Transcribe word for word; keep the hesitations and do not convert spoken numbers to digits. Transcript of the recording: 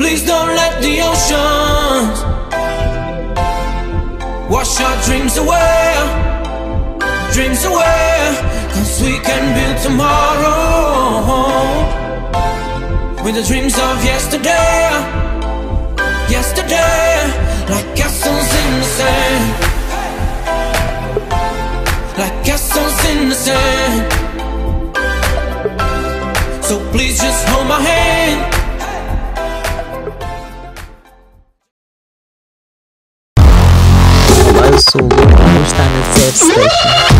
please don't let the oceans wash our dreams away, dreams away. Cause we can build tomorrow with the dreams of yesterday, yesterday. Like castles in the sand, like castles in the sand. So please just hold my hand. Olá, eu sou o Lu, está na Zero Station.